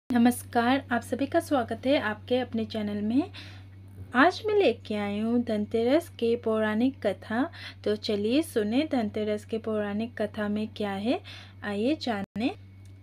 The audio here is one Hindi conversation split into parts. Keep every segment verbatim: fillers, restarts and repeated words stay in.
नमस्कार, आप सभी का स्वागत है आपके अपने चैनल में। आज मैं लेके आई हूँ धनतेरस के पौराणिक कथा। तो चलिए सुने धनतेरस के पौराणिक कथा में क्या है, आइए जाने।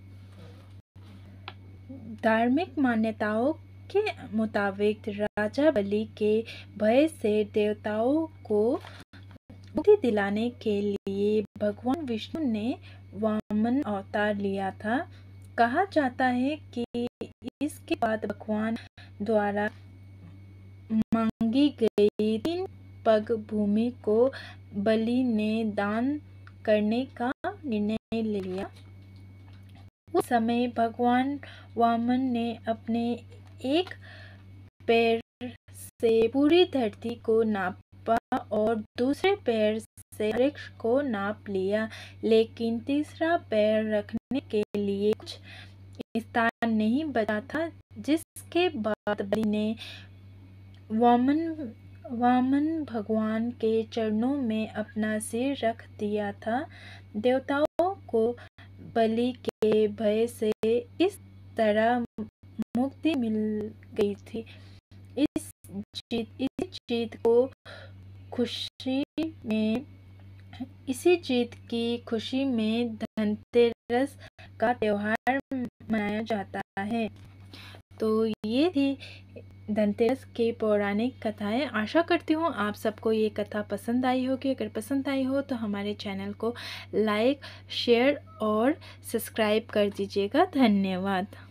धार्मिक मान्यताओं के मुताबिक राजा बलि के भय से देवताओं को मुक्ति दिलाने के लिए भगवान विष्णु ने वामन अवतार लिया था। कहा जाता है कि इसके बाद भगवान द्वारा मांगी गई तीन पग भूमि को बलि ने दान करने का निर्णय ले लिया। उस समय भगवान वामन ने अपने एक पैर से पूरी धरती को नापा और दूसरे पैर से वृक्ष को नाप लिया, लेकिन तीसरा पैर रखने के लिए कुछ स्थान नहीं बचा था। जिसके बाद बलि ने वामन वामन भगवान के चरणों में अपना सिर रख दिया था। देवताओं को बलि के भय से इस तरह मुक्ति मिल गई थी। इस जीत इस जीत को खुशी में इसी जीत की खुशी में धनतेरस का त्योहार मनाया जाता है। तो ये थी धनतेरस के पौराणिक कथाएं। आशा करती हूँ आप सबको ये कथा पसंद आई होगी। अगर पसंद आई हो तो हमारे चैनल को लाइक, शेयर और सब्सक्राइब कर दीजिएगा। धन्यवाद।